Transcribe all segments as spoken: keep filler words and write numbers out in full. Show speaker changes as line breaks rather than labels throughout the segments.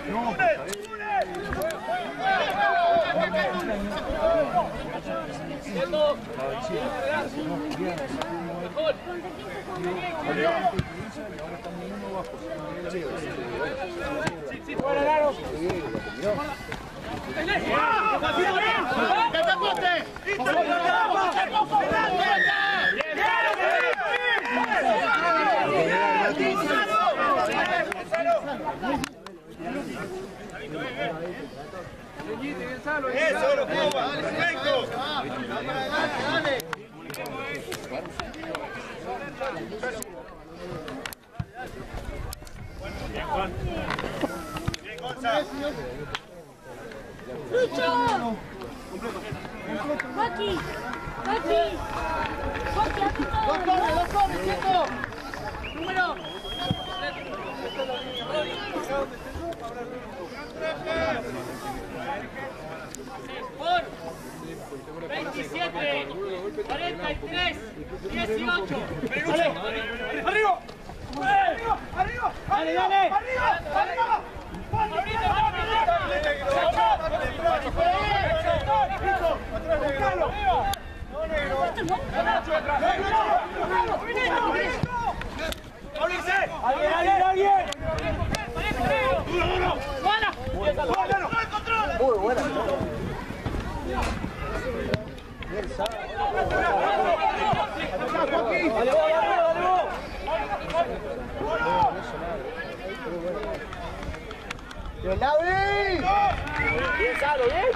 Eso, lo Cuba, perfecto. Bien, Juan. Bien, Gonzalo.
¡Lucho! ¡Joaquín! ¡Joaquín! ¡Joaquín, aquí todo! ¡Dos corres, dos corres, quieto! ¡Número! Por veintisiete, cuarenta y tres, dieciocho.
¡Arriba! ¡Arriba! ¡Arriba! ¡Dale, dale! ¡Arriba! ¡Arriba! ¡Alguien, alguien, alguien! ¡Duro, duro! ¡Buena! ¡Muy buena! Bien, sabe. ¡Dale, dale, dale! ¡Bien, Lavi! ¡Bien, Salo, bien!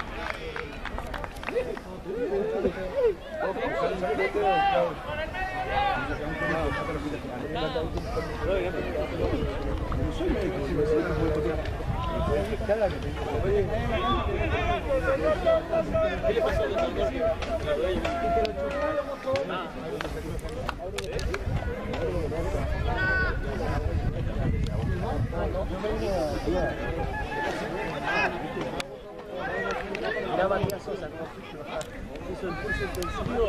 ¿Qué le pasó? Mirá Matías Sosa, como hizo el curso intensivo.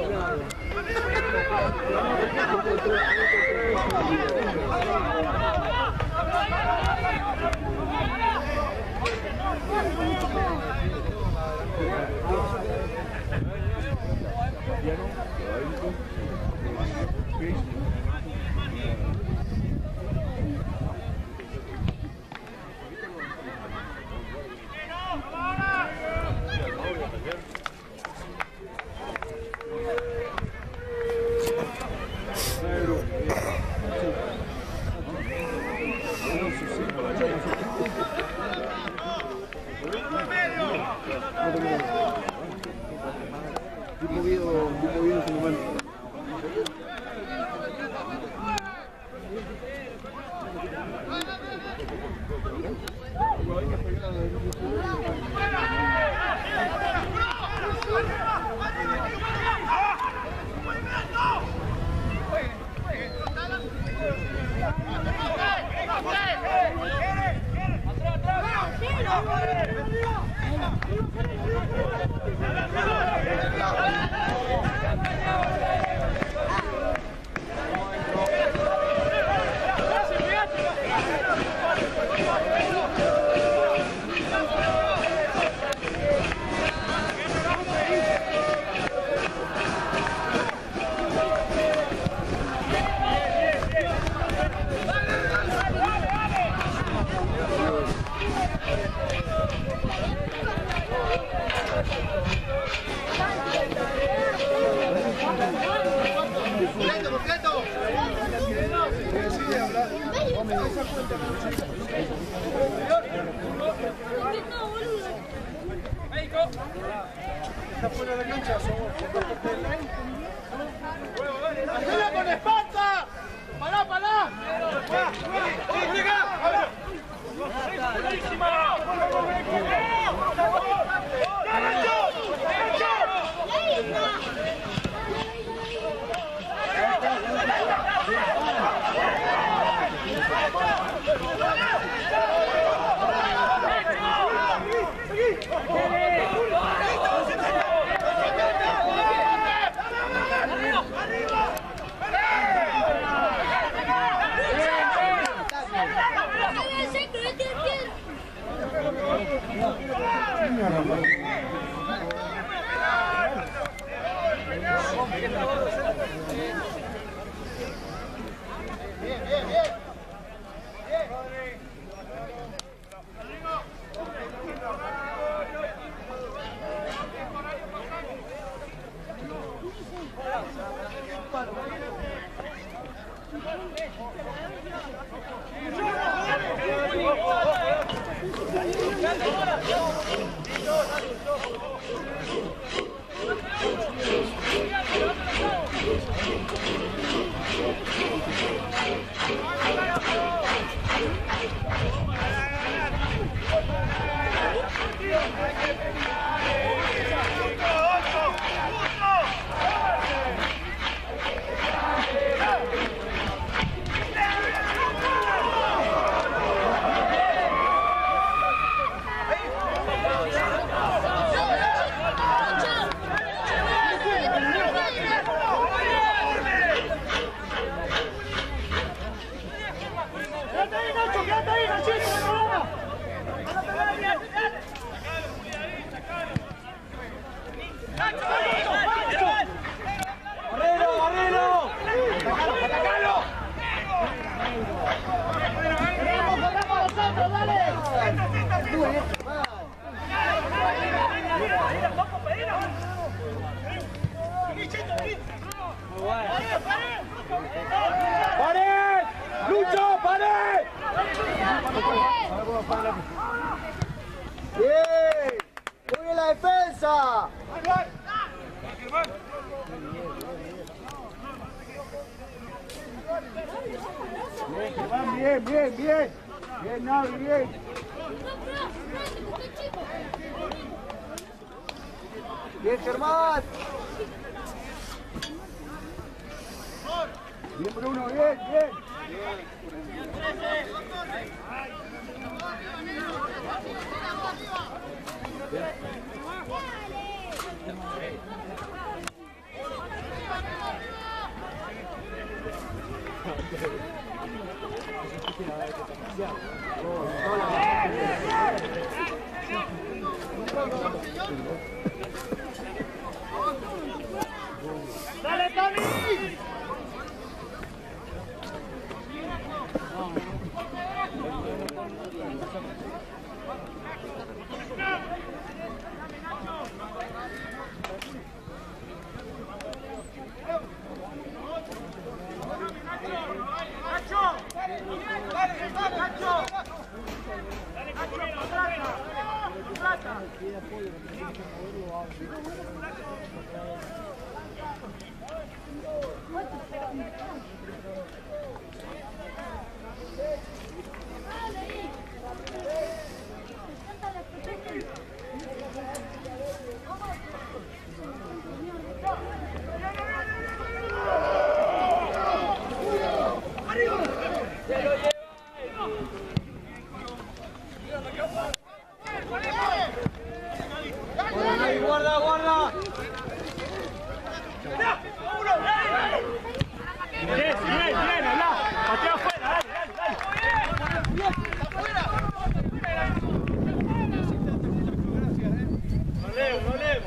Está fuera de cancha, somos ¡ayuda con espalda! ¡Pará, pará!
Bien, bien, bien.
¡Pared! ¡Lucho, pared!
Bien. Muy bien la defensa.
Bien, bien, bien. Bien, Navi, bien.
Bien, Germán.
Bien, Bruno, bien, bien.
¡Dale, Tony!
Guarda, guarda.
Bien, bien, bien, habla. Patea afuera, dale, dale, dale. No levo,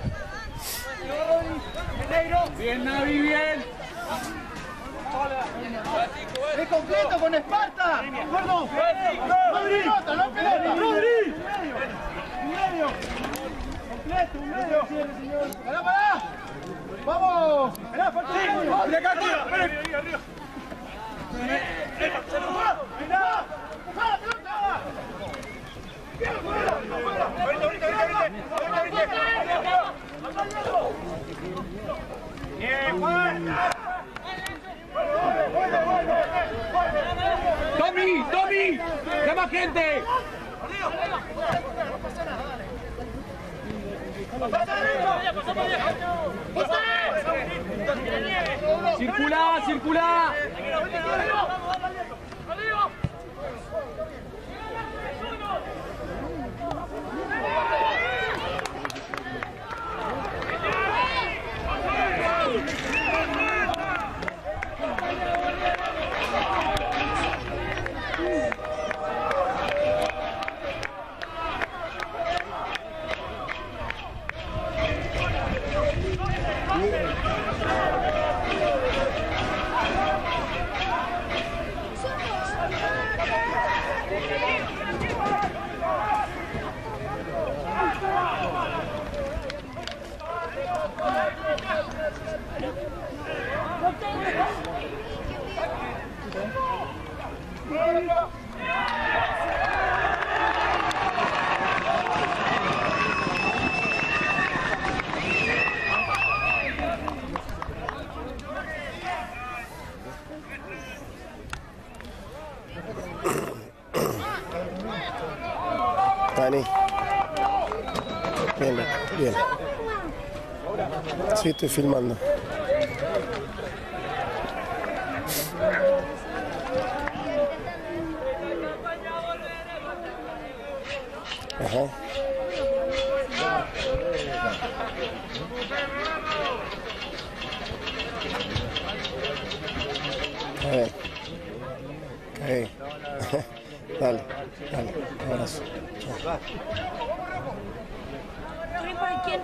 no levo. Bien, Navi, bien.
Es completo con Esparta. Gordo. Rodri. Pelota, no pelota.
Rodri.
Un medio. Completo, un medio. Pará, pará. Vamos. Esperá, falta.
Mira acá, tío.
Arriba, arriba. Mirá. Empujá la pelota. Bien, afuera, afuera. Ahorita, ahorita, ahorita, ahorita. Bien, Juan.
Tommy, Tommy. Llama gente. Circula, circula.
Dani. Bien, bien. Sí, estoy filmando. Ajá. A ver. Okay. Dale, dale, un abrazo. Chao.
¿Por quién?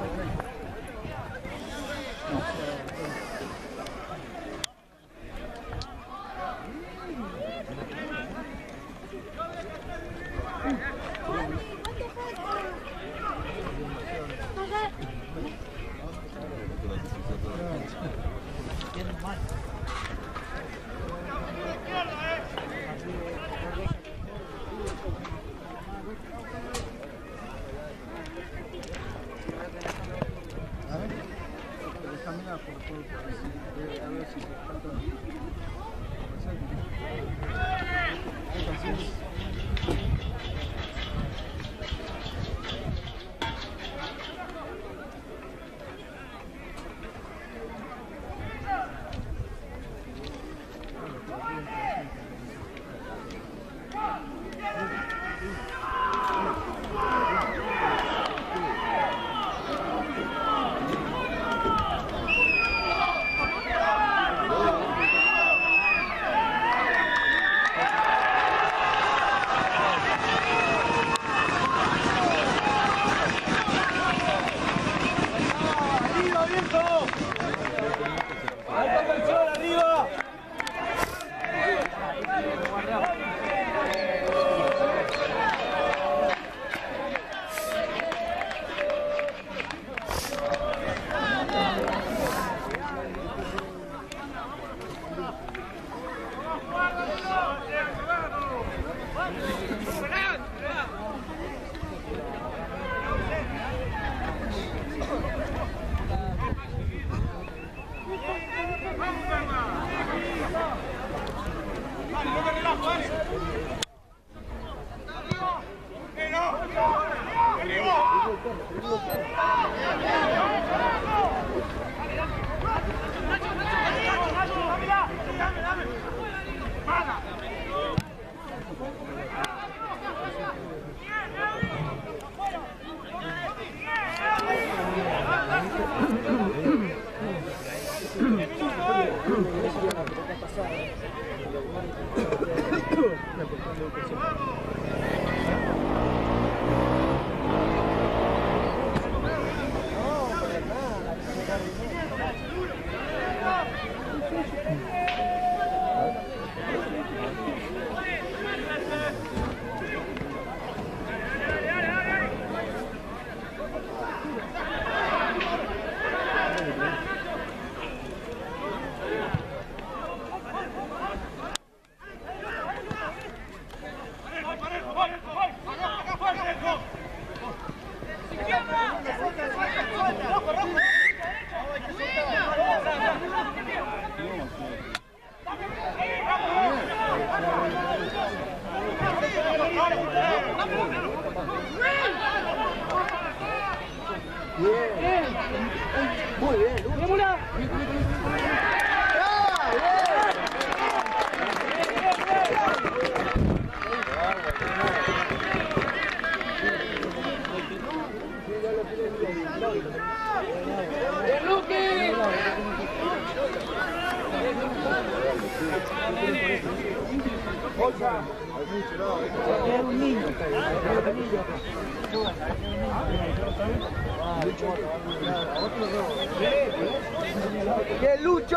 ¡Bien, Lucho!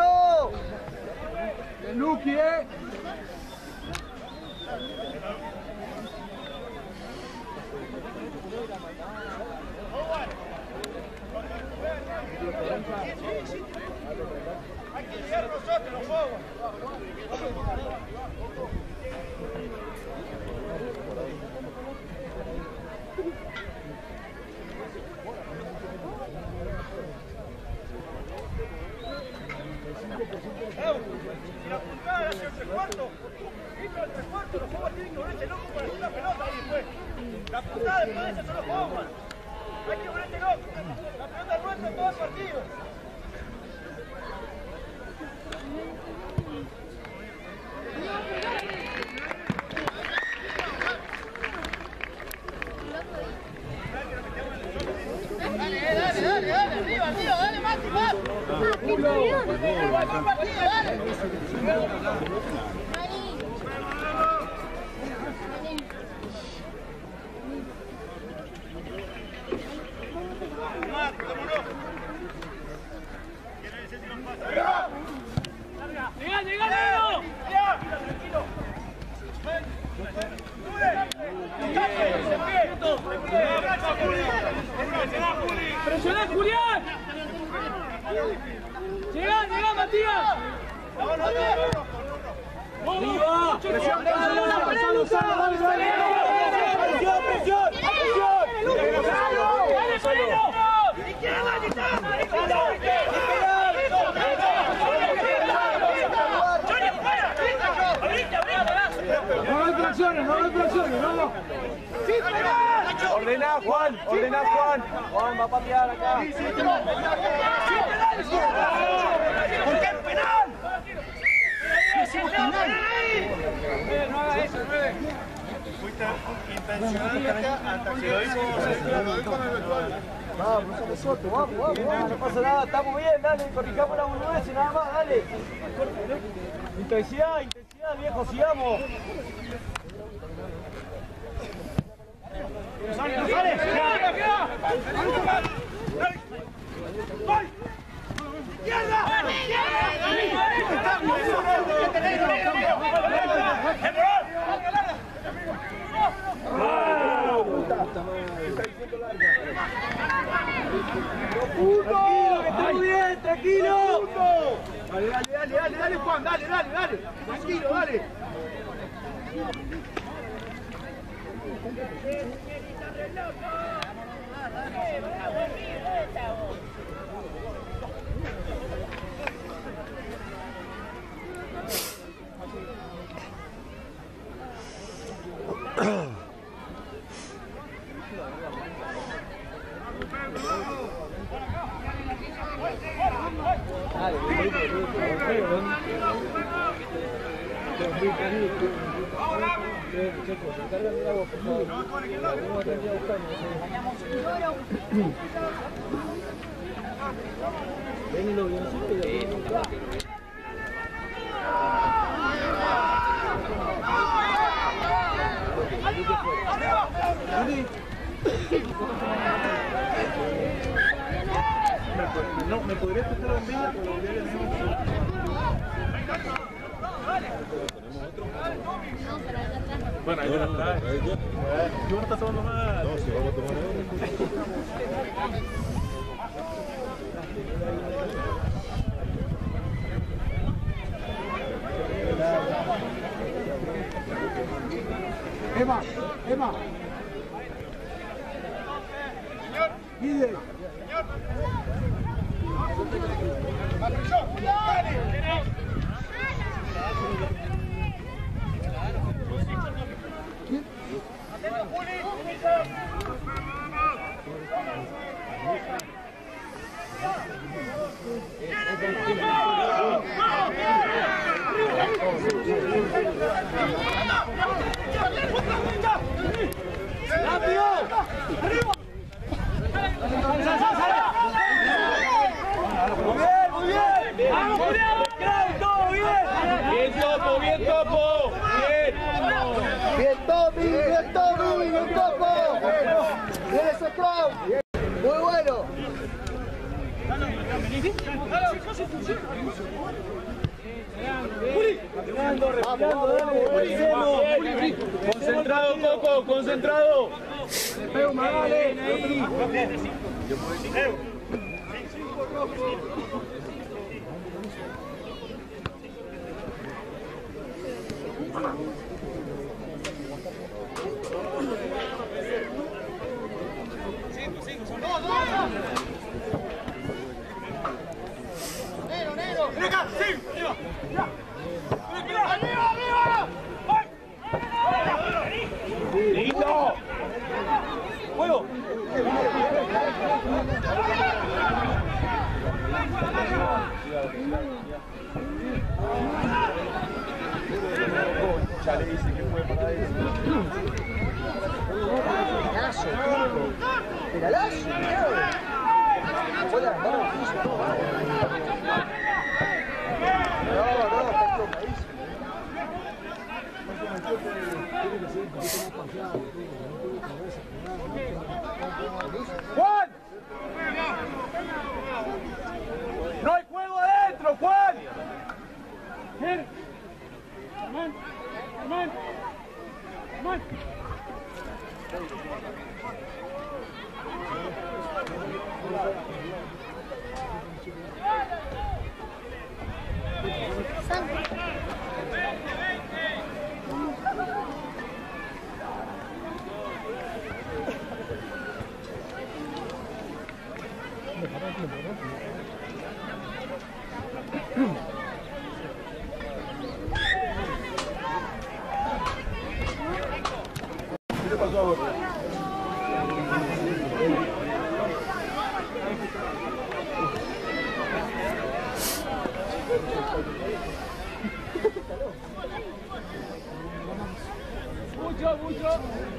¡Bien, Luqui, eh! Hay que ser nosotros los juegos. Si la pulgada hacia el tres cuartos, dentro del tres cuartos, los juegos tienen que volverse locos. La puntada de defensa son los forward. Hay que ponerte loco. La pelota es nuestra en todo el partido. Dale, dale, dale, dale, arriba, arriba, dale, Mati, más. Dale.
¡Llega, llega, Leo! ¡Presiona, Julián! ¡Llega, llega, Matías! ¡Arriba! ¡Presión, presión! ¡Presión, presión!
No hay fracciones, no hay fracciones, no.
Ordena, Juan, ordena, Juan. Juan va a patear acá.
¿Por qué penal? No haga eso, nueve. Fuiste intencional hasta que lo hizo. Lo dijo en el vestuario.
Vamos, no se suelto, vamos, vamos, vamos, no pasa nada, estamos bien, dale, corrijamos la boludez y nada más, dale. Intensidad, intensidad, viejo, sigamos.
¡Sale, no sale!
Tranquilo, que estamos bien, tranquilo.
Dale, dale, dale, dale, dale, Juan, dale, dale, dale. Tranquilo, dale. No, me podría escuchar la bombilla, pero la bombilla bueno, ahí la trae. Yo no está tomando más. No, si vamos a tomar Emma, Emma. Señor. Guide. Señor. ¡Rápido! ¡Arriba! ¡Muy bien, muy bien! ¡Vamos, Julián! ¡Todo bien! ¡Bien, Topo, bien, Topo! ¡Bien!
Bien, Tommy, bien, Tommy, bien, Topo. Bien, ese crowd. Muy bueno.
Concentrado, Coco, concentrado. Negro, negro. Venga, sí, arriba. ¡Arriba, arriba! ¡Listo!
juego. Ya le dice que fue para él.
Penalazo, penalazo, Hola, vamos, no, no, está equivocadísimo.
¡Juan! ¡No hay juego adentro, Juan!
Germán, Germán, Germán.
¿Qué le pasó a vos?
Mucho, mucho.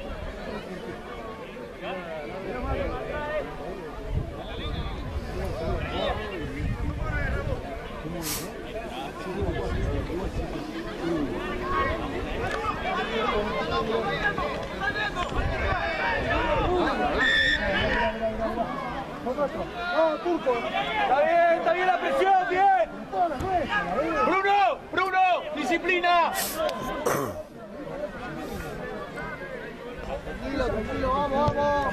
¡Oh, Turco!
¡Está bien, está bien la presión, bien! ¡Bruno! ¡Bruno! ¡Disciplina!
Tranquilo, tranquilo, vamos, vamos.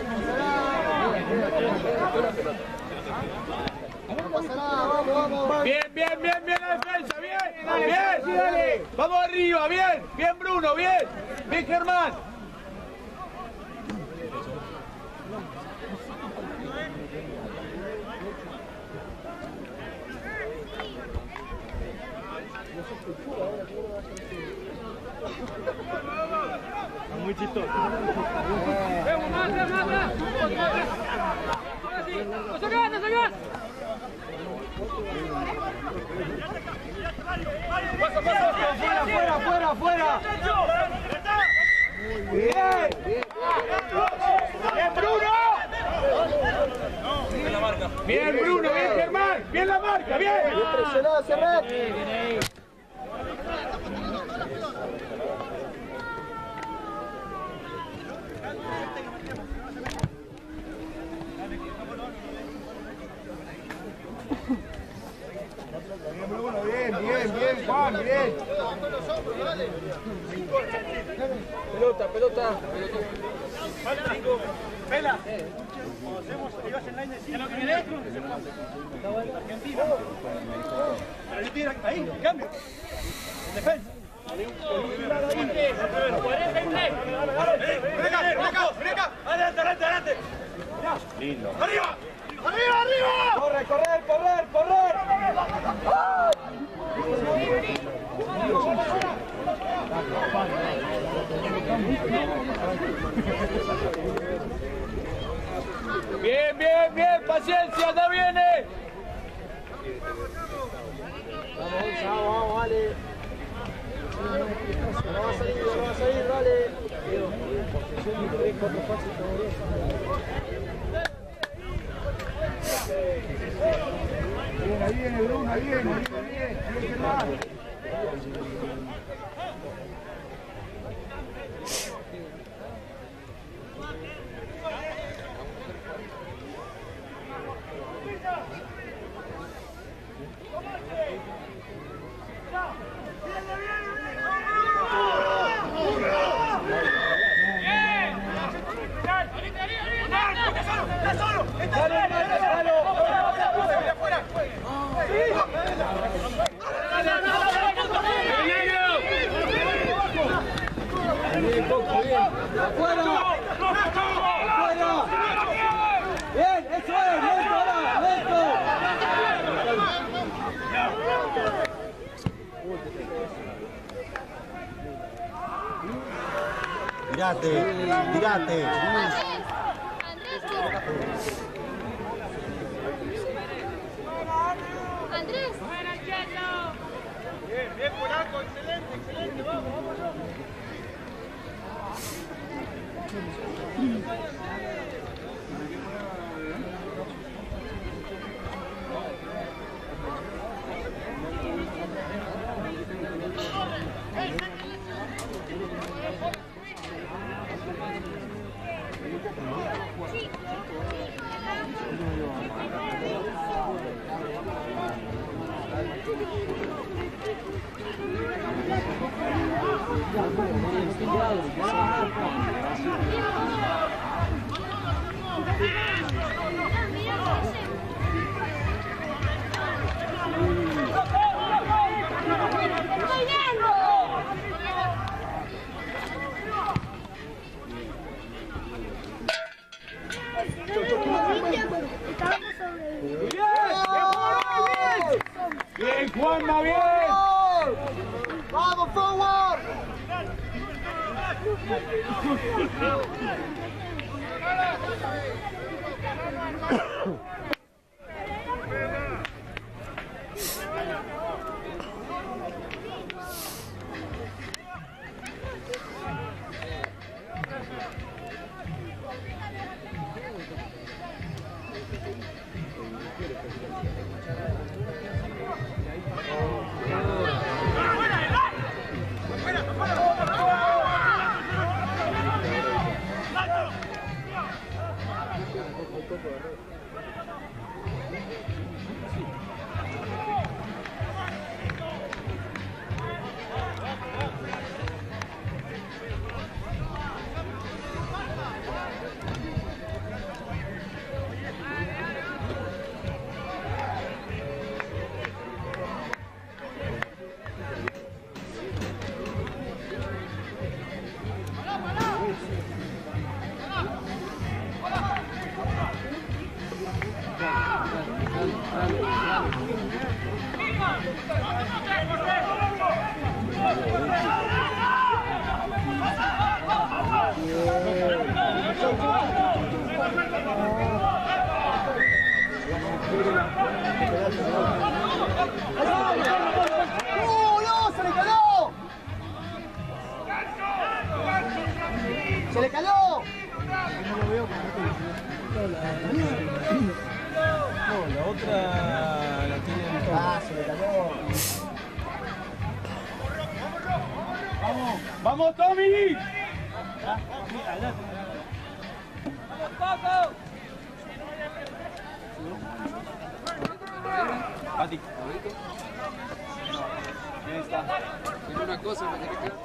No pasa nada, vamos, vamos.
Bien, bien, bien, bien la defensa, bien, bien. Vamos arriba, bien, bien Bruno, bien, bien Germán.
Muy chistoso.
¡Vamos, más, más, más! ¡Ahora sí! ¡No sacás, no sacás!
Paso, paso, fuera, fuera, fuera, fuera. Bien, bien Bruno. Bien Bruno, bien Germán, bien la marca, bien.
Bien presionado, cerrar.
Bien, bien, bien, Juan, bien. Pelota, pelota.
Vela. Como hacemos, ibas en line de cinco. ¿Lo que querés? Argentina. Pero yo tiro ahí, cambio. Defensa.
cuarenta y tres.
Ven acá, ven acá, ven acá. Adelante, adelante, adelante. Lindo. ¡Arriba! ¡Arriba, arriba!
Corre, correr, correr, correr. Bien, bien, bien, paciencia, no viene.
Vamos, vamos, vamos, dale. No va a salir, no va a salir, dale.
Bien, ahí viene Bruno, ahí viene, ahí viene, bien, Germán.
Tirate, tirate.
Andrés.
Bien, bien, Polaco, excelente, excelente, vamos, vámonos.
Bien, Juanma, bien.
Vamos, forward. ¡Uh, no! ¡Se le caló! ¡Se le caló!
No, la otra la tiene en todo.
Ah, se le caló.
Vamos, vamos, Tommy.
Pati.
Tiene una cosa, me tiene que...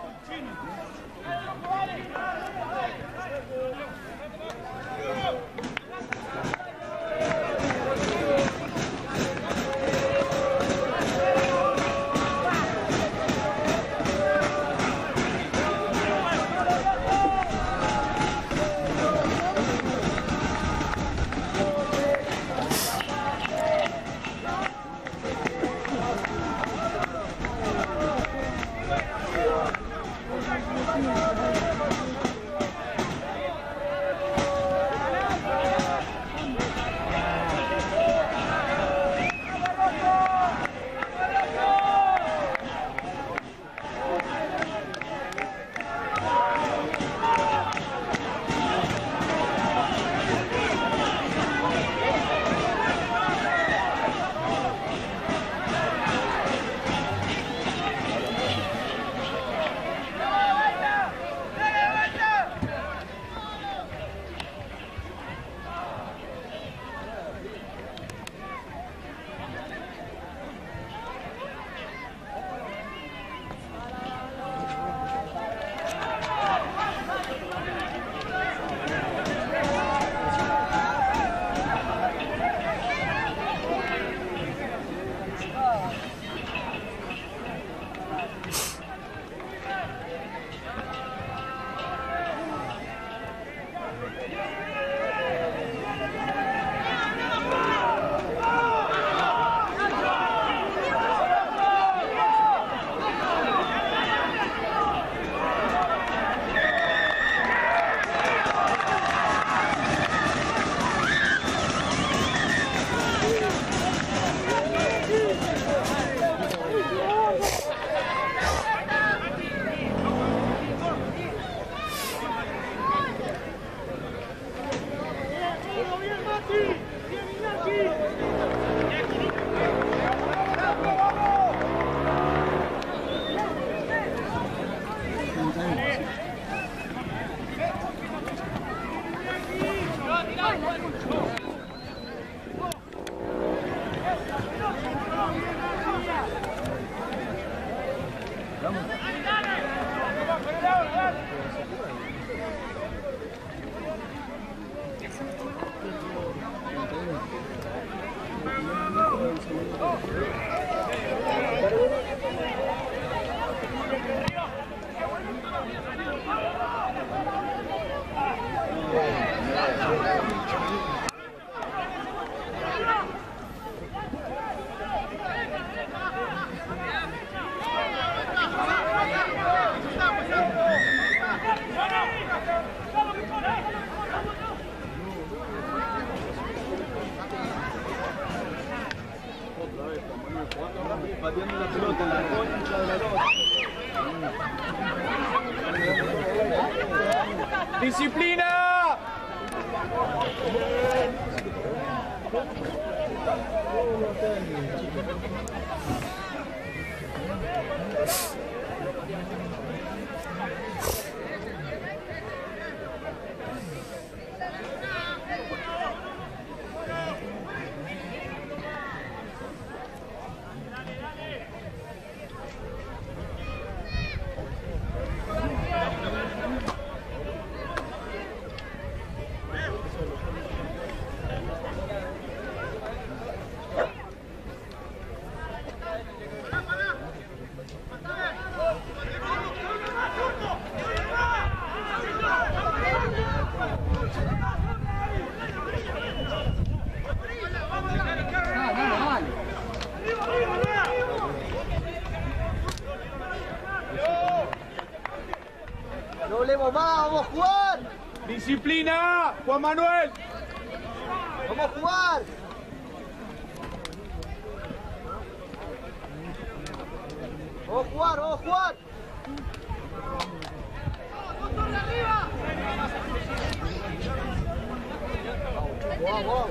Pateando la pelota en la concha de la lona.
¡Disciplina!
No leemos más, vamos a jugar.
¡Disciplina! ¡Juan Manuel!
Vamos a jugar. Vamos a jugar, vamos a jugar. Vamos, vamos.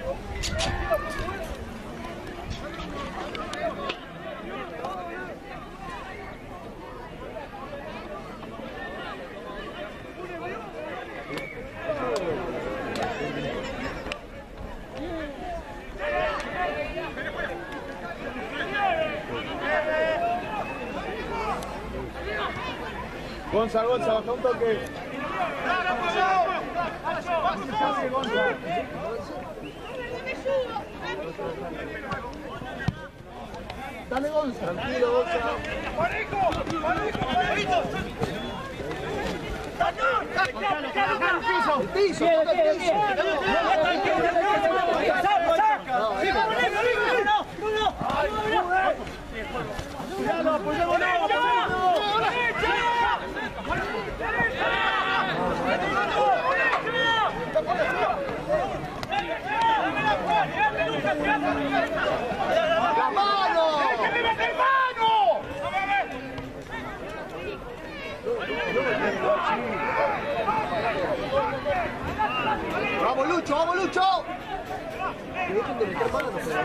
Gonza, Gonza, baja un toque.
Dale, Gonza. Tranquilo, Gonza. El piso, toca el piso.
Cuidado, apoyémonos.
¡La mano!
¡Que le mete el mano!
¡Vamos, Lucho! ¡Vamos, Lucho! Que dejen de meter manos, pero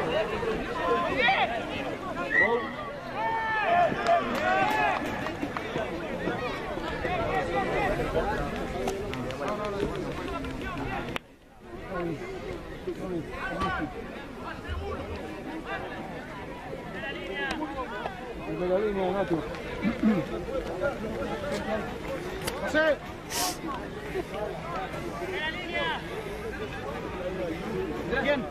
De la línea, Natu.
José.
¿Quién?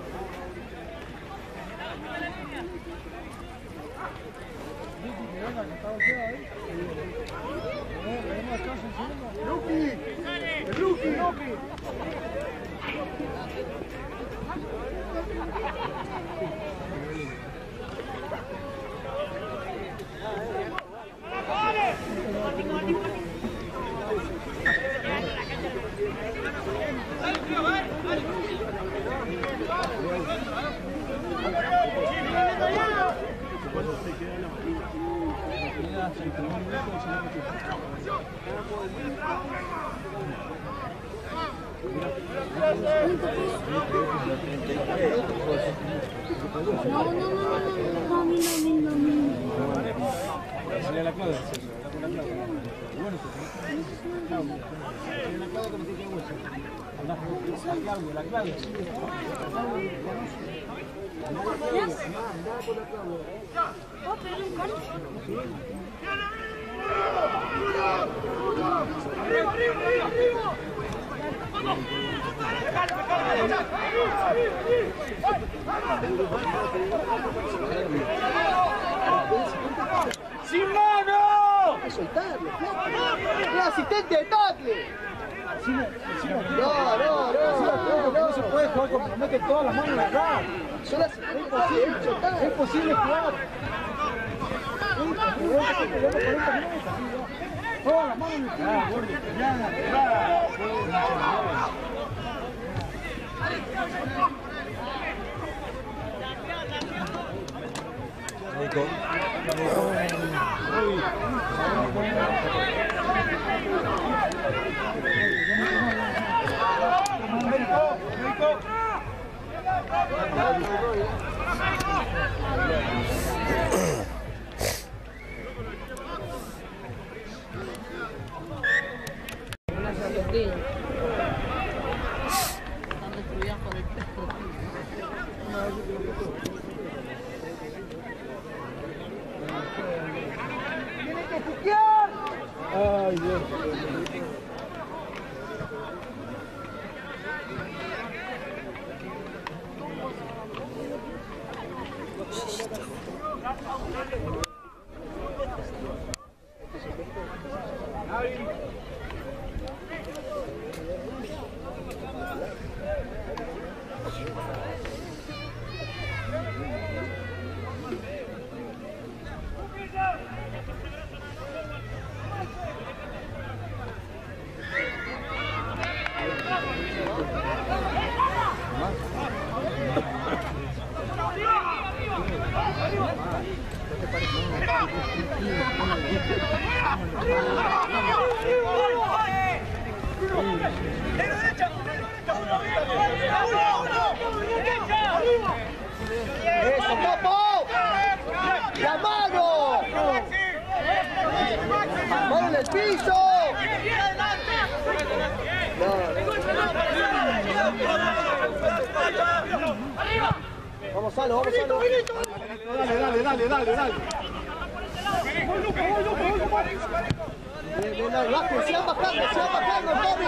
¡Luqui! ¡El Luqui! ¡Luqui!
No, no, no, no, no, a mí no, a mí no, a mí no.
Sería la clave. Bueno, sería la clave como se dice hueso. La clave, la clave.
Oh, pero un carro.
¡Arriba, arriba, arriba! ¡Sin mano!
Hay que soltarlo, flaco. ¡Es asistente de tackle! No, no, no, no, no se puede jugar con mete todas las manos en la cara. Son asistentes de tackle, es posible jugar. Todas las manos en la cara, gordo. Nico.
Están destruidas por el peso.
¡Tiene que puquear! ¡Ay, Dios! ¡Eso, capo! ¡La mano! ¡Mano en el piso! Vamos, Salo, vamos, Salo. Dale, dale, dale, dale, dale. Bajen, sigan bajando, sigan bajando, Tommy.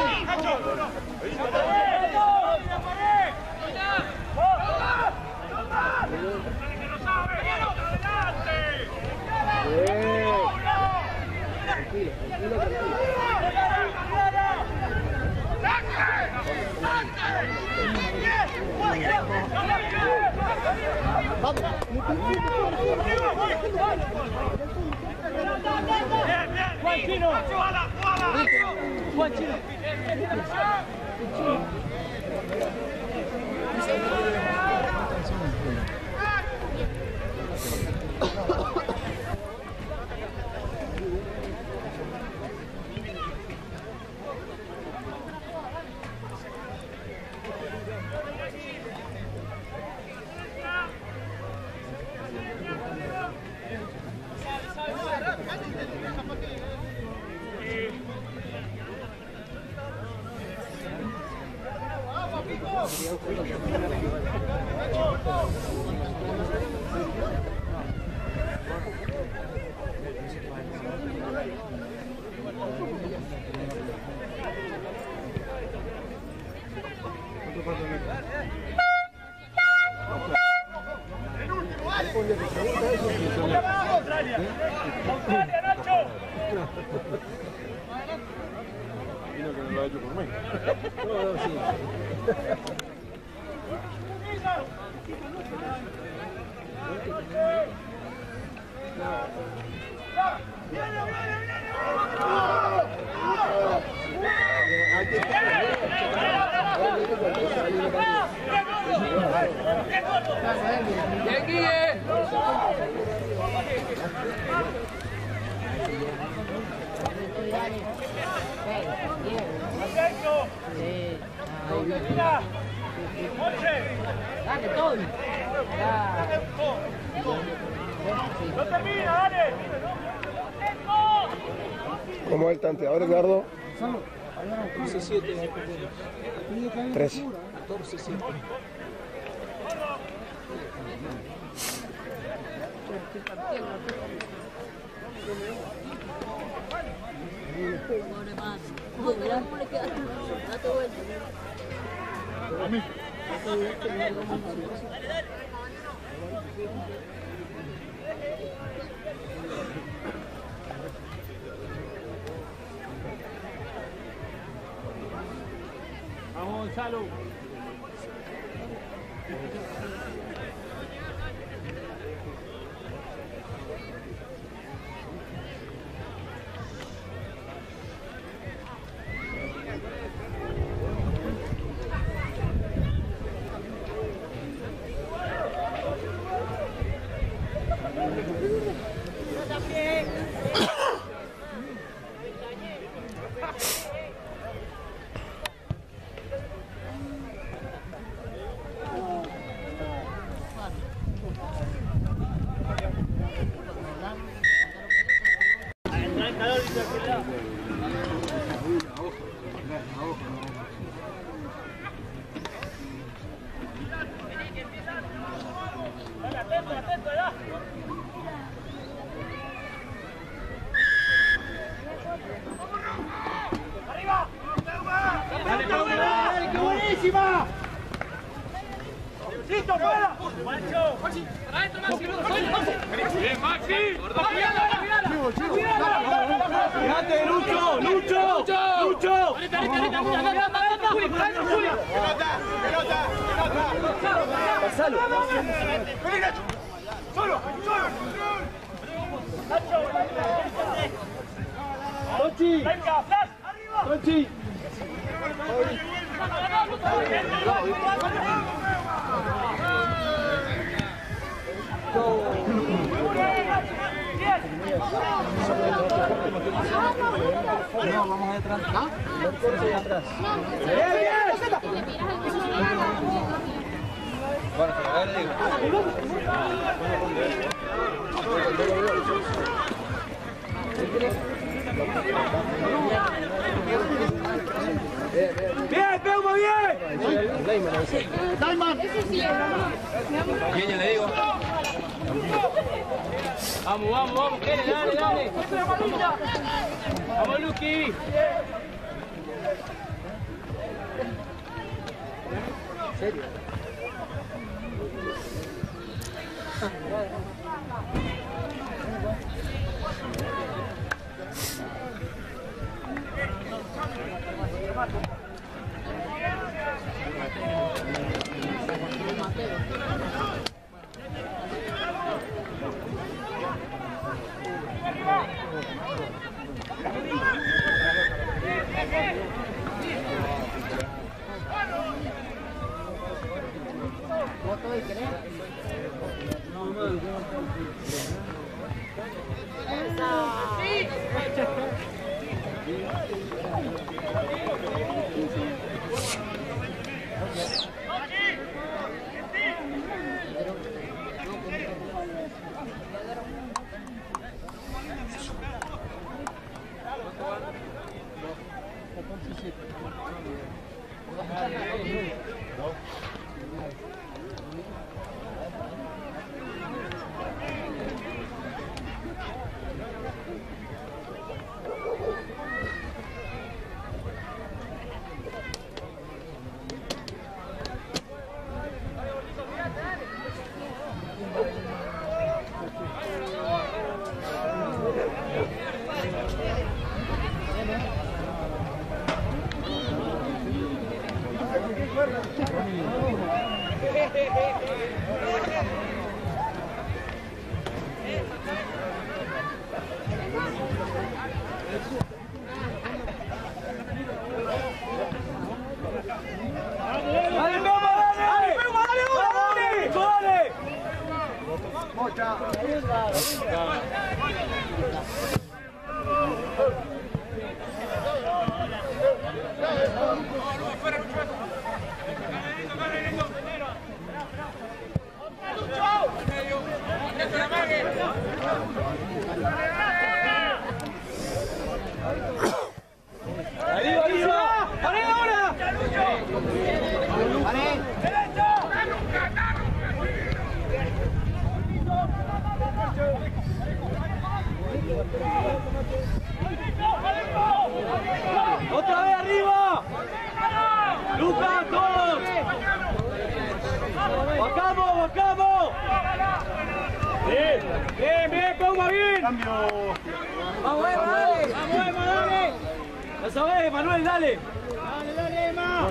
Tranquilo, tranquilo, tranquilo. Vamos.
Juan Chino. Juan Chino.
Dale, Tony.
No termina, dale.
¿Cómo es el tanteador, Eduardo?
trece siete.
trece.
catorce siete.
Estoy partiendo. Pobre man. Uy, mirá cómo le queda. Date vuelta.
Vamos, Gonzalo.
¡Bien, Maxi!
¡Fíjate, Lucho! ¡Lucho! ¡Lucho!
¡Pelota! ¡Pelota!
Pasalo.
¡Solo! ¡Solo!
Tochi.
¡Venga, Flash!
Tochi. No, vamos atrás. ¿Ah? Atrás. ¡Bien, bien! Bueno, a ver, digo.
¡Bien, Peuma, bien!
¡Daiman!
Bien, ya le digo.
Vamos, vamos, vamos, Kene, dale, dale. Vamos, Luqui.
¿En serio?
¡Arriba, arriba! ¡Arriba ahora!
¡Derecho!
¡Lucas, todos! ¡Bajamos, bajamos!
Bien, bien, bien, Pauma, bien.
Cambio.
Vamos, Emma, dale. Vamos, Emma, dale.
Ya sabés, Manuel, dale.
Dale, dale, Emma.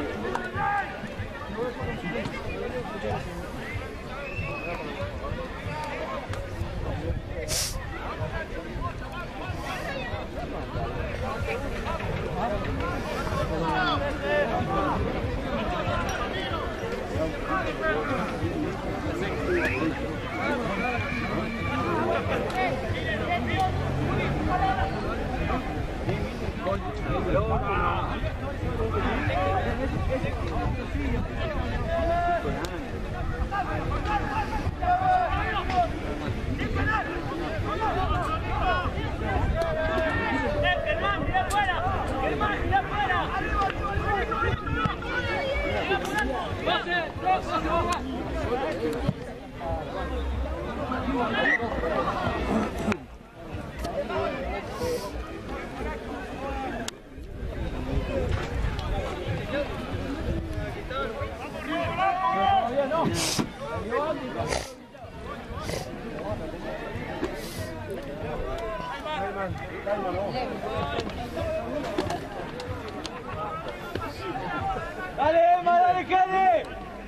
Dale, Emma, dale, Kade.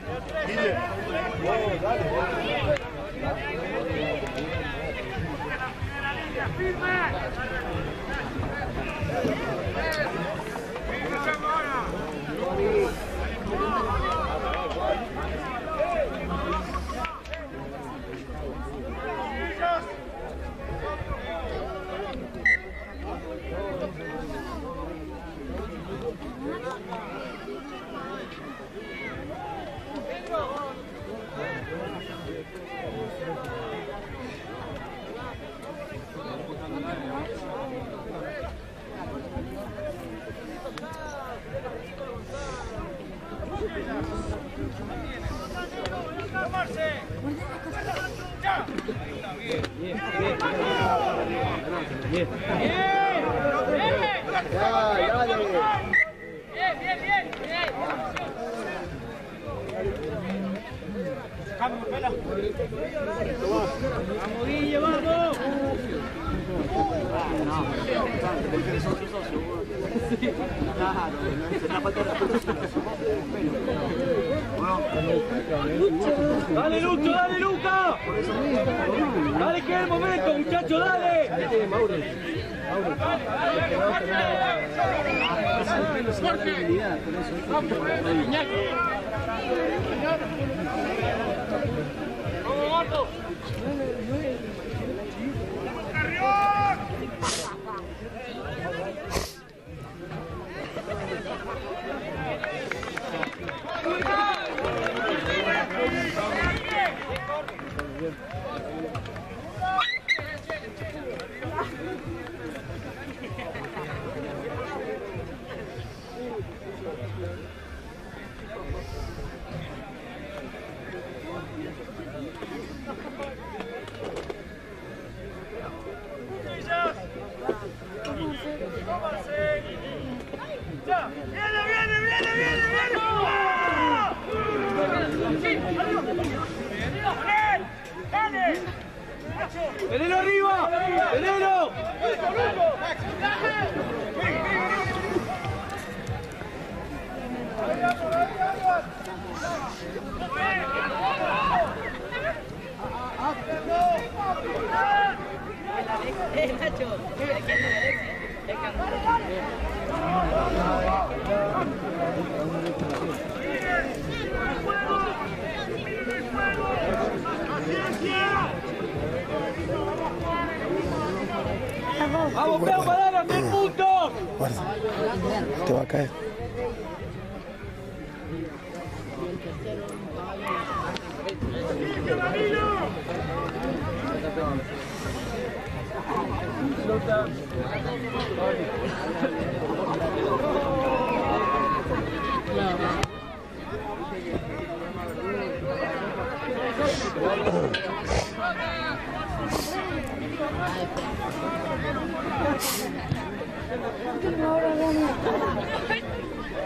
Vamos, Guille, vamos.
Dale, Lucho, dale, Luca. Dale, que es el momento, muchachos, dale. ¡Veneno arriba! ¡Veneno!
Eh, Nacho,
¡Vamos, Peo, para dar tres puntos!
Guarda, te va a caer.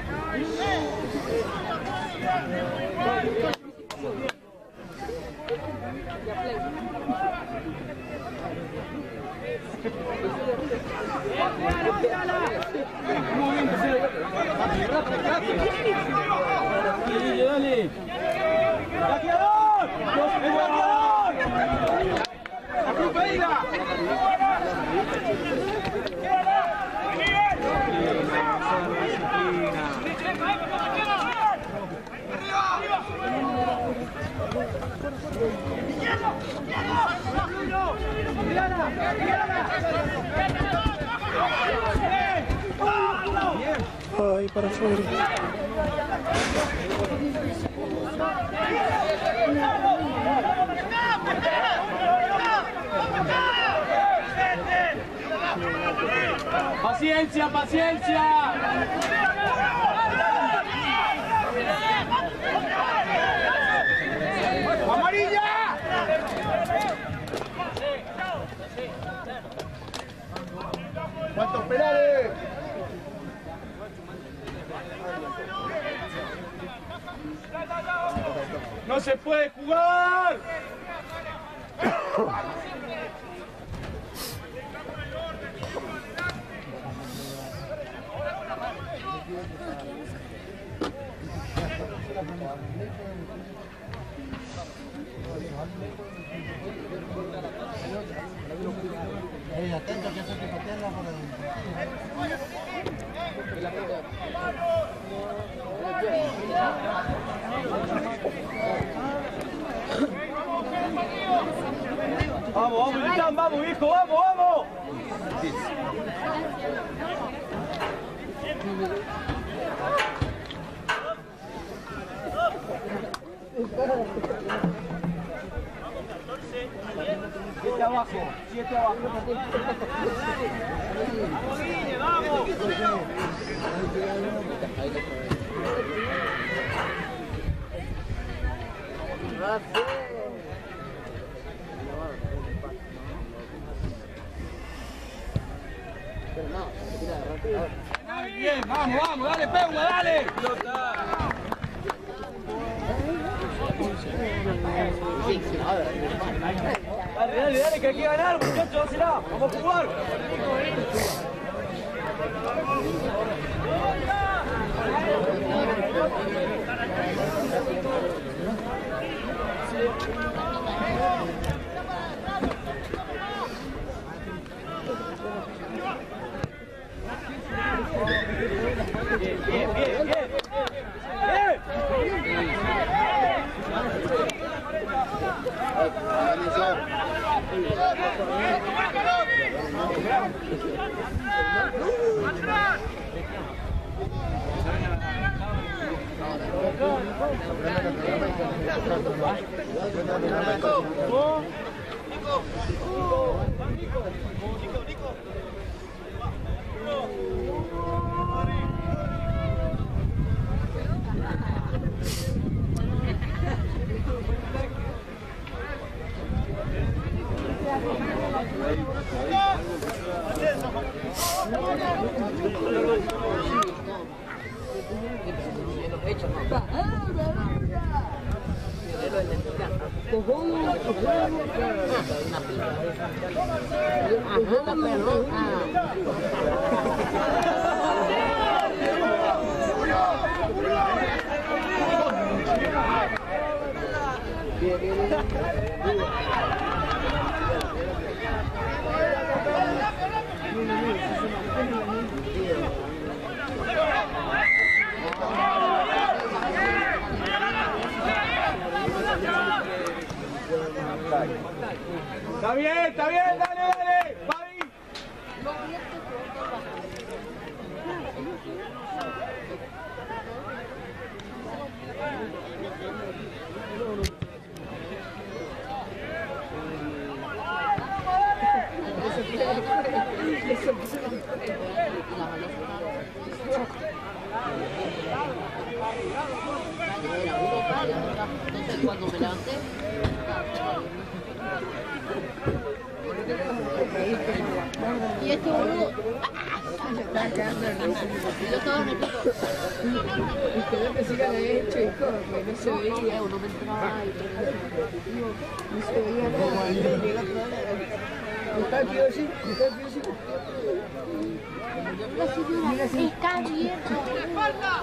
Ay, para afuera.
Paciencia, paciencia. ¡Amarilla!
¿Cuántos penales?
¡No se puede jugar!
Eh, atento que eso te patean la por
Vamos, vamos, Luchán, vamos, viejo, vamos, vamos. Siete abajo, siete abajo. Vamos, Guille, vamos. Bien, vamos, vamos, dale, Peuma, dale. Dale, dale, dale, que hay que ganar, muchachos, dásela. Vamos a jugar. Bien, bien, bien, bien. Está bien, está bien, dale, dale, Fabi.
Entonces cuando me levanté, Y este boludo. Yo estaba en el pico.
Y que no te sigan hecho y como que no se veía.
No me entraba.
No se veía nada. ¿Está el tío así? ¿Está el tío así?
La señora está abierta. ¡Falta!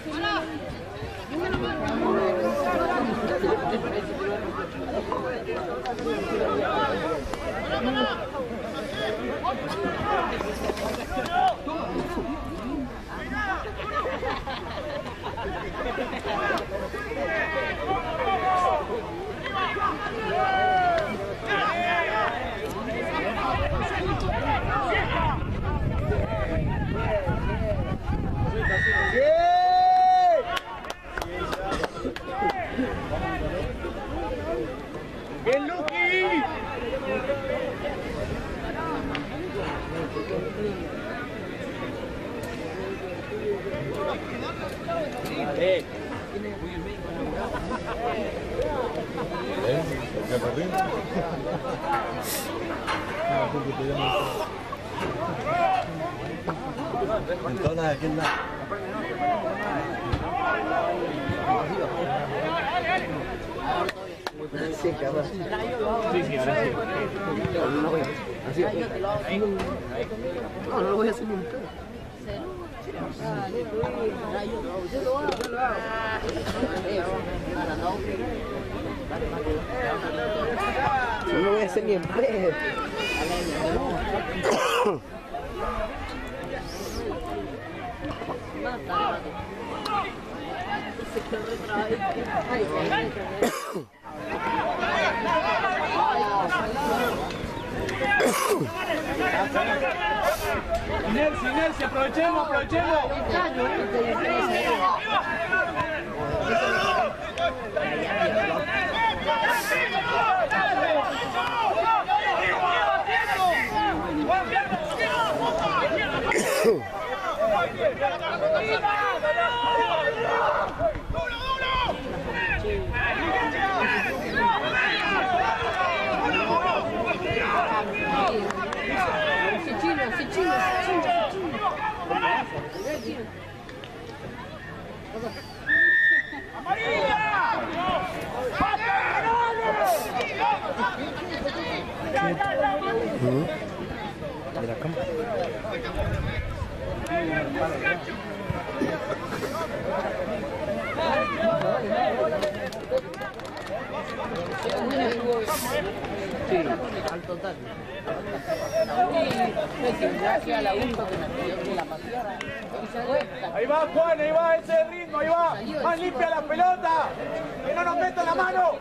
¡Bien, Luqui! Eh.
¿Eh? ¿Ya perdí? Entonces, ¿a quién da?
Sí, capaz.
Sí, sí, ahora sí.
No, no voy a hacer. Así. No, no lo voy a hacer ni un pedo. No lo voy a hacer ni en pedo.
Inercia, inercia, aprovechemos, aprovechemos.
Mira, ¿cómo?
Sí, al total. Gracias a la única que me pidió que la paseara.
Ahí va, Juan, ahí va, ese es el ritmo, ahí va. Más limpia la pelota. Que no nos metan la mano.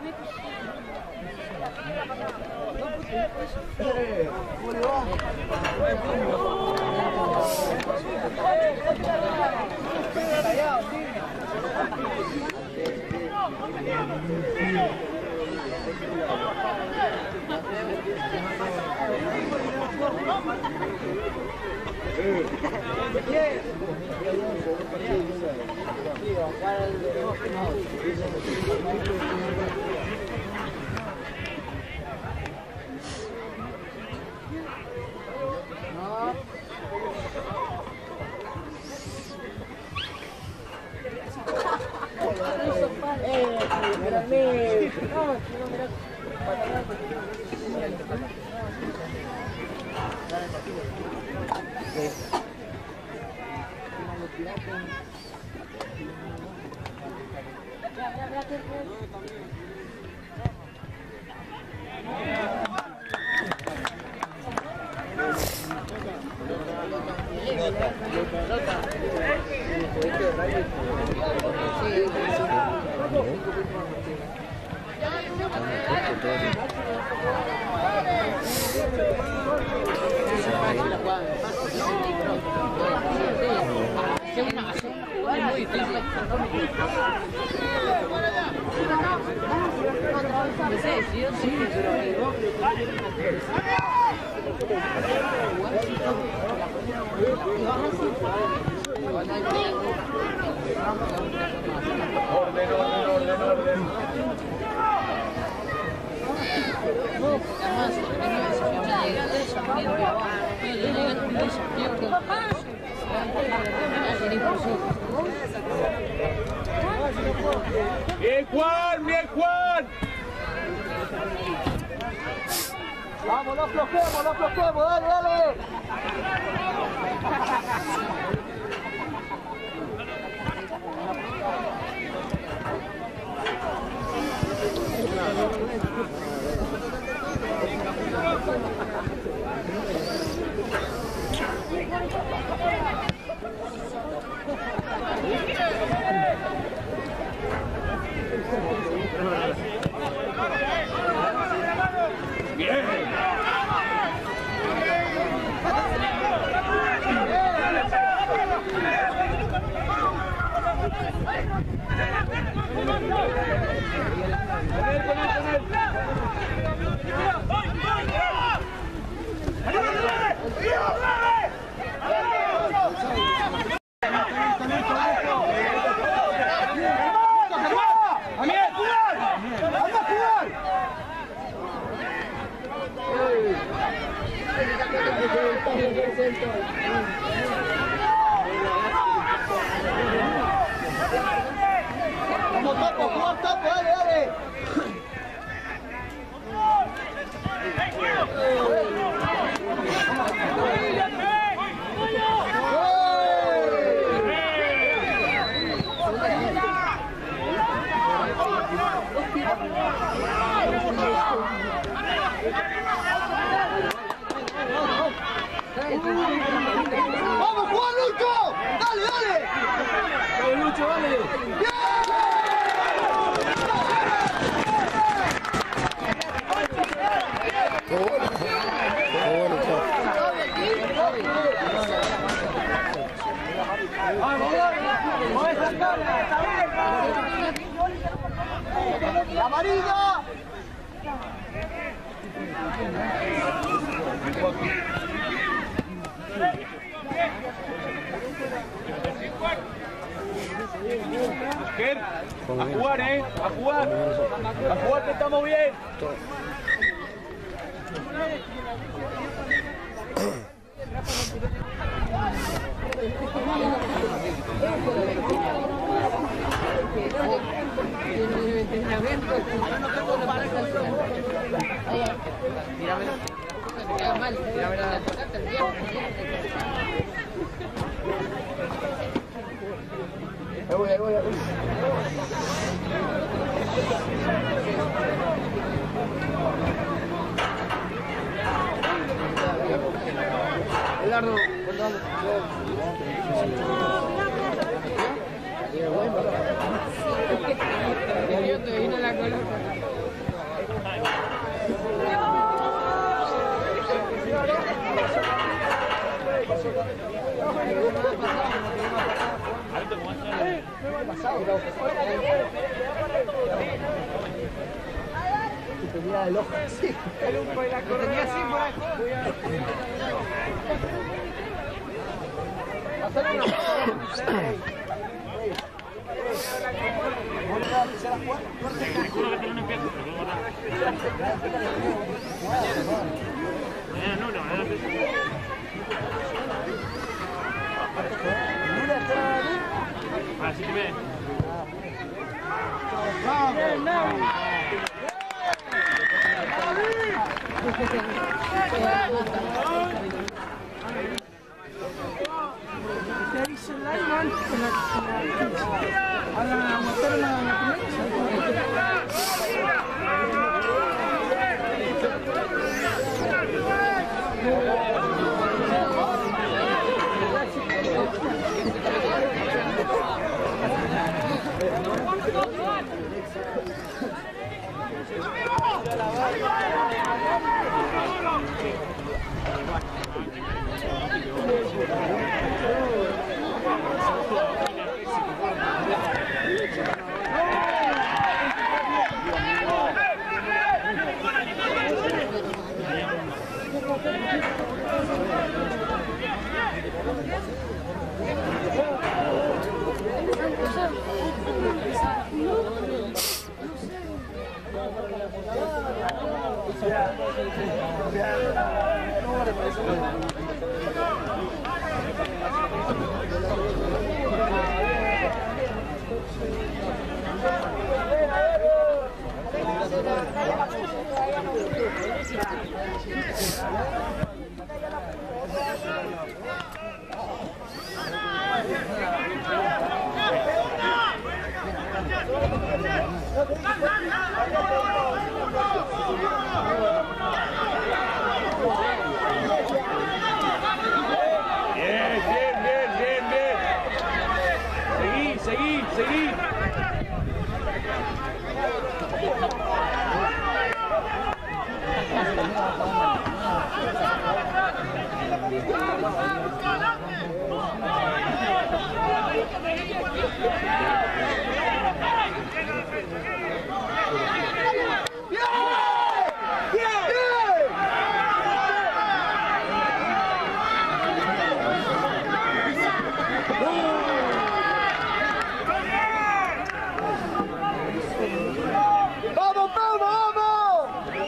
Orden, orden, orden, orden.
Además,
Bien, Juan, bien, Juan.
Vamos, no aflojemos, no aflojemos, dale, dale. Vamos, Topo, Juan, Topo, dale, dale. ¡Vamos, Juan, Lucho! ¡Dale, dale! ¡Vamos, Lucho, dale! ¡La amarilla!
A jugar, eh, a jugar, a jugar que estamos bien.
Ahí voy, ahí voy, ahí voy. Eduardo, perdón. Yo te vine la cola. Tenía el ojo así. Lo tenía así por ahí. Pasale una
Así que ve.
Se hizo el live con la a la motor la la
Bien, bien, bien, bien, bien. Seguí, seguí, seguí.
¡Vamos, vamos, vamos!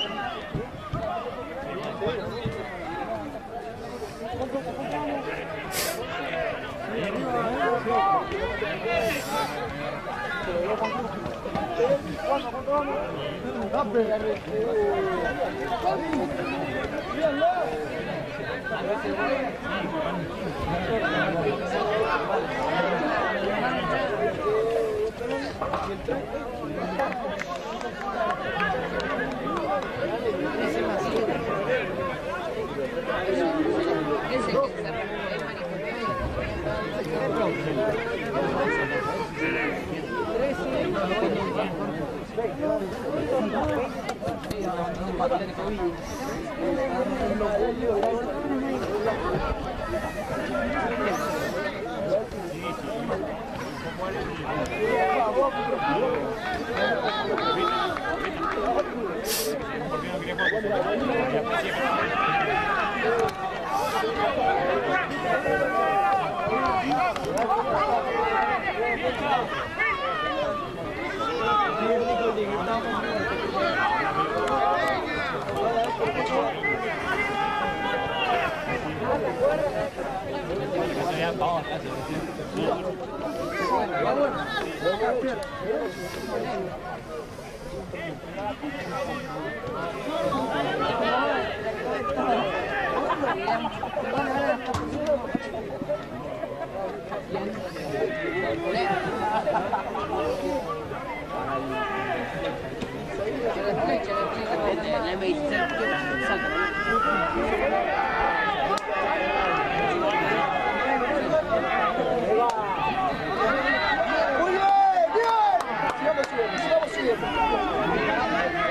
Muy bien, bien. Sigamos subiendo, sigamos subiendo.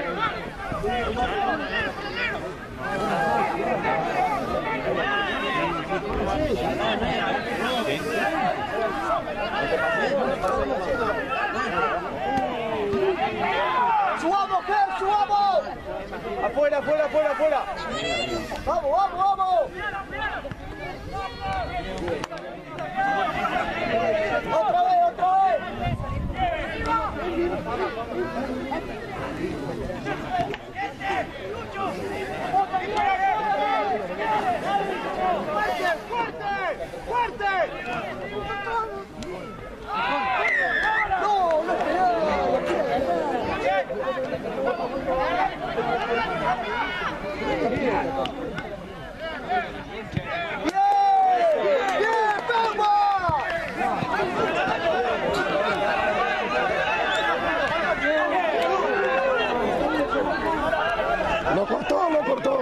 ¡Subamos, Ger, subamos!
Afuera, afuera, afuera, afuera.
¡Vamos, vamos, vamos! ¡Otra vez, otra vez!
¡Fuerte! ¡Fuerte!
¡No, no ¡bien! ¡Bien, vamos! Lo cortó, lo cortó.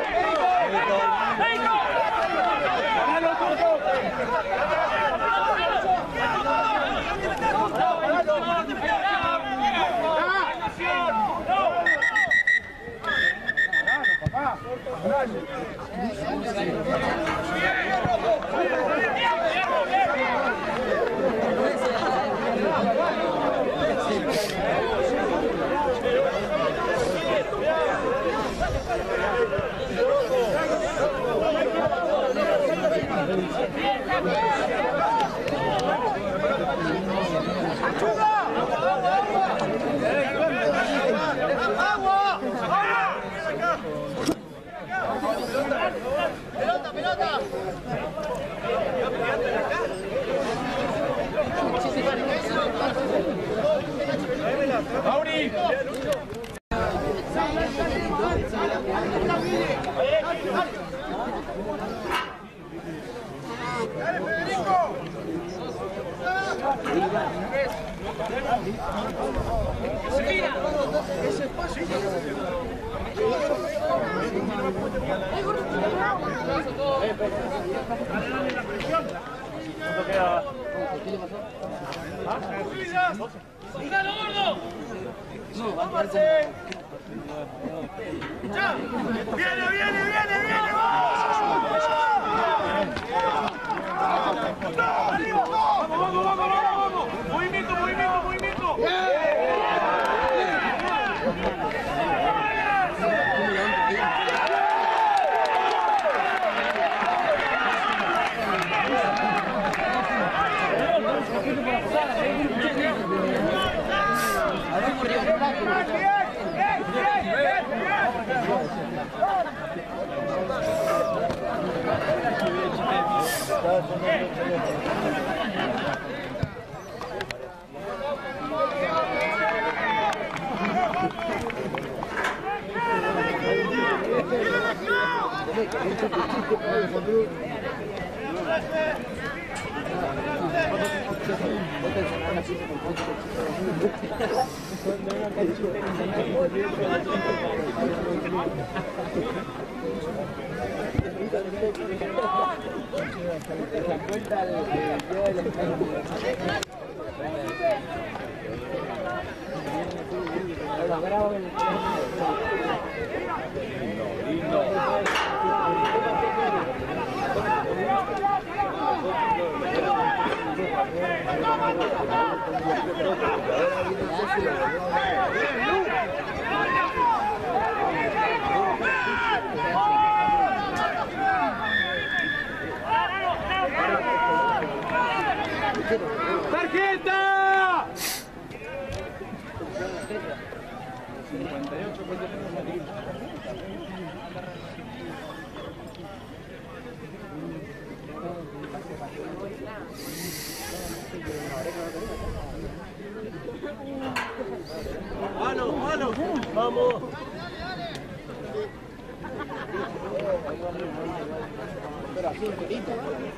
¡Pelota, pelota! ¡Mauri! ¡Dale, Federico! ¡Seguida!
¿Cuánto queda?
¡Dígalo, gordo! ¡Vámonos! ¡Viene, viene, viene, viene! ¡Arriba! ¡Vamos, vamos, vamos, vamos! vamos. ¡Movimiento, movimiento, movimiento! ¡Tarjeta! cincuenta y ocho ¡Mano, mano! ¡Vamos! Pero así, enterito.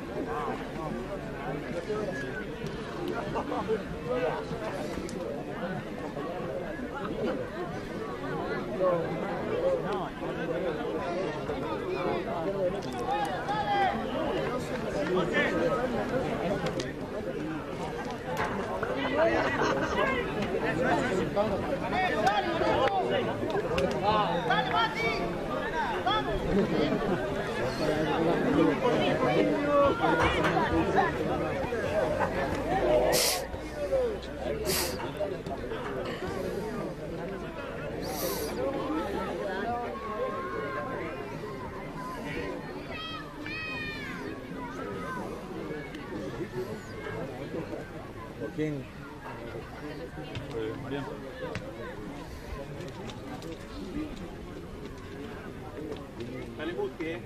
¡Dale, Mati! ¡Vamos!
¿Por quién?
Pues Mariano. Dale, Guti, eh.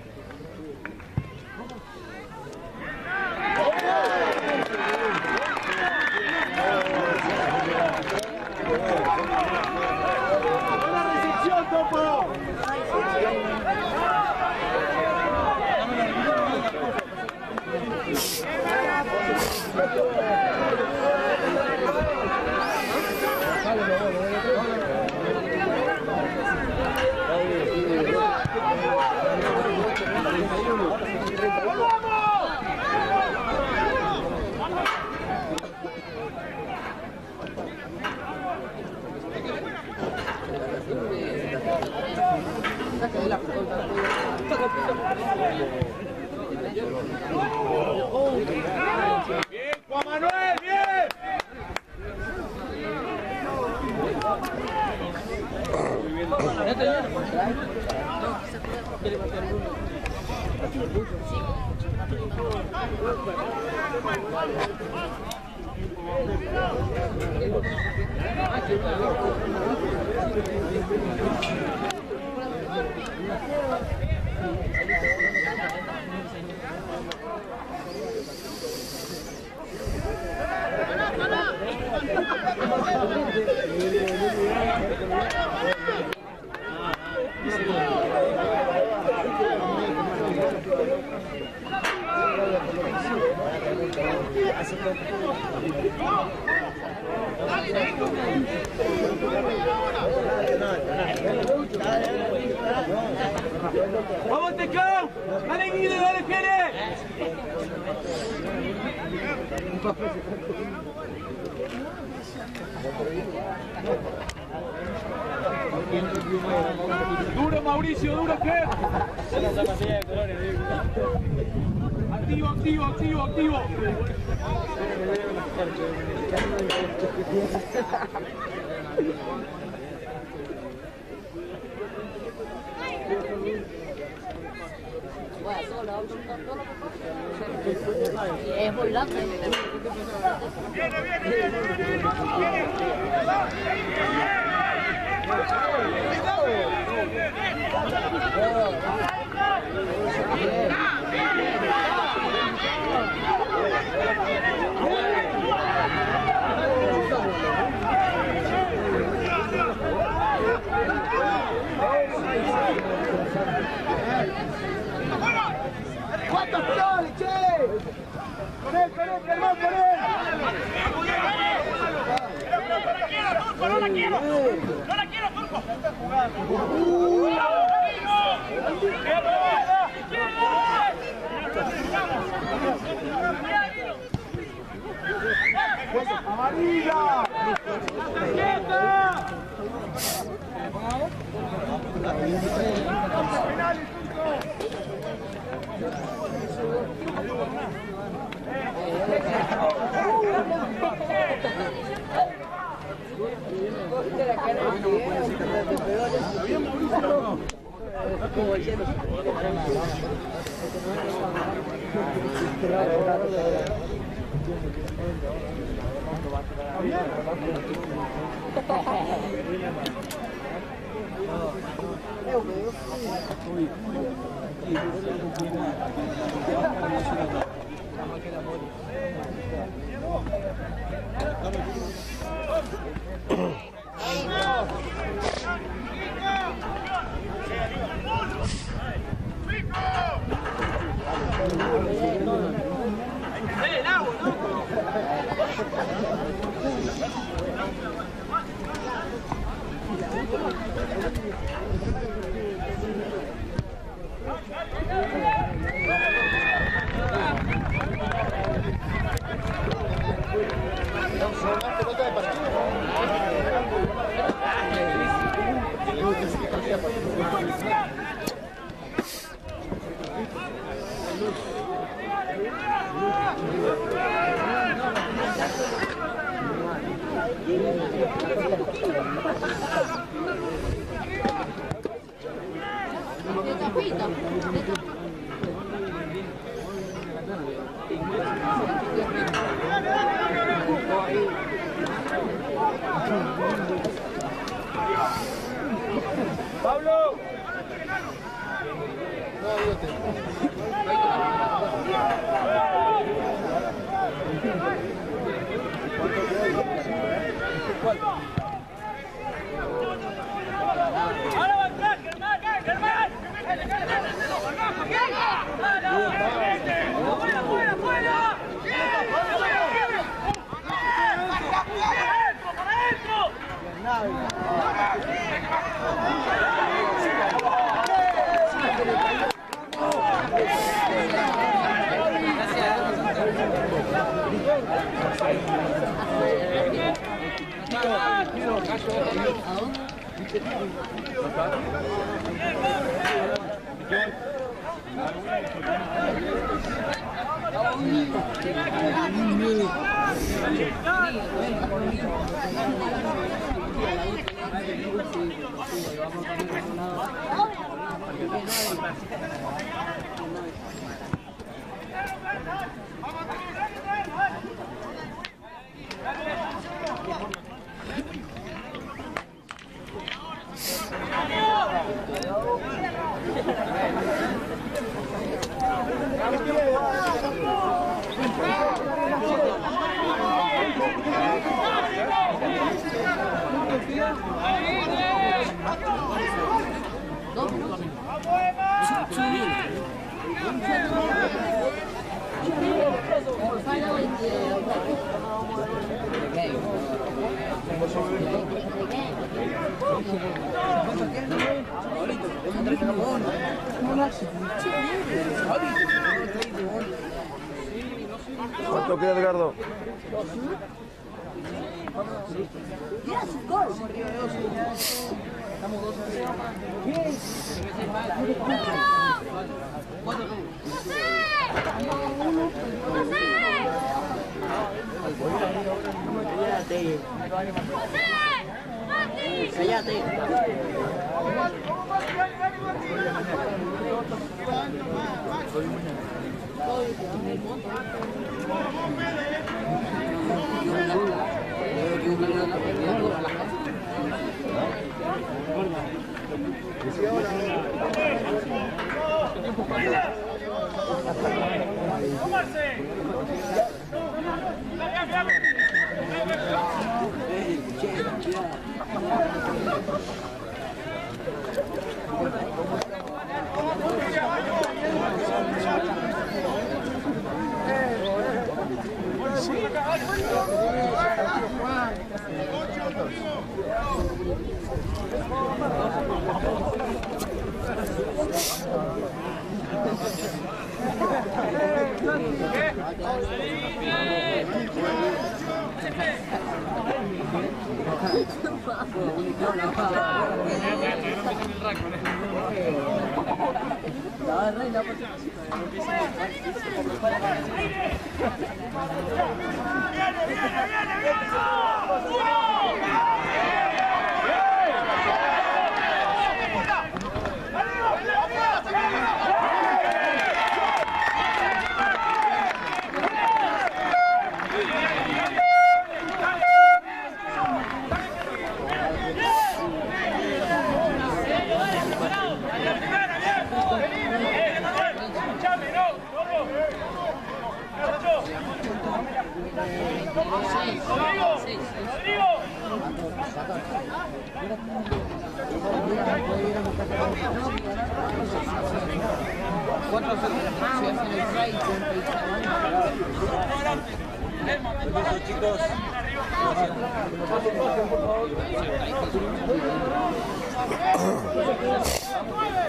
¡Buena recepción, Topo! Bien, Juan Manuel, bien. Vamos, Tecao. Dale, Guido, dale, Pérez. Duro, Mauricio, duro, ¿qué? Activo, activo, activo, activo.
Es volante.
Viene, viene, viene, viene, viene.
¡Cuántos goles, che! ¡Con él, con él, Germán, con él!
¡No la quiero, Turco! ¡No la quiero! ¡No la quiero, Turco!
¡Amarilla!
Pablo.
¡Ahora va a entrar, Germán! ¡Germán! ¡Fuera, fuera, fuera! ¡Para adentro!
Okay.
¿Cuánto queda, Edgardo?
Cállate.
Chicos.